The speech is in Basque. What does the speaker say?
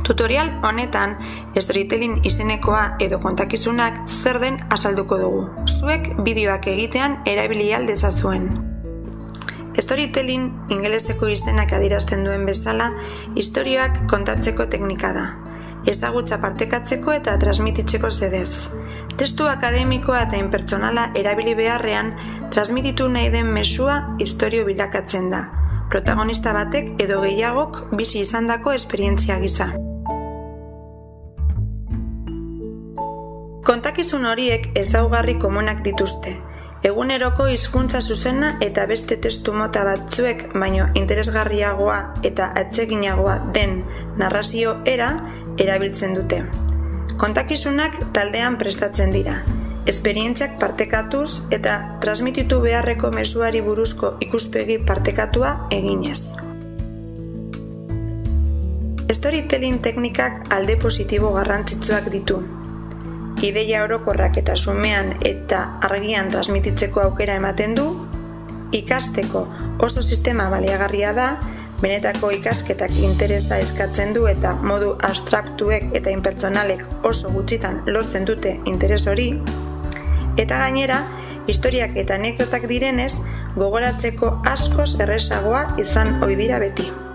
Tutorial honetan, storytelling izenekoa edo kontakizunak zer den azalduko dugu. Zuek bideoak egitean erabili ahal dezazuen. Storytelling, ingeleseko izenak adierazten duen bezala, istorioak kontatzeko teknika da. Ezagutza partekatzeko eta transmititzeko xedez. Testu akademikoa eta inpertsonala erabili beharrean, transmititu nahi den mezua istorio bilakatzen da. Protagonista batek edo gehiagok bizi izandako esperientzia gisa. Kontakizun horiek ezaugarri komunak dituzte. Eguneroko hizkuntza zuzena eta beste testu mota batzuek baino interesgarriagoa eta atseginagoa den narrazio era erabiltzen dute. Kontakizunak taldean prestatzen dira. Esperientziak partekatuz eta transmititu beharreko mezuari buruzko ikuspegi partekatua eginez. Storytelling teknikak alde positibo garrantzitsuak ditu. Ideia orokorrak eta xumean eta argian transmititzeko aukera ematen du, ikasteko oso sistema baliagarria da, benetako ikasketak interesa eskatzen du eta modu abstraktuek eta inpertsonalek oso gutxitan lotzen dute interes hori, eta gainera, historiak eta anekdotak direnez, gogoratzeko askoz errezagoa izan ohi dira beti.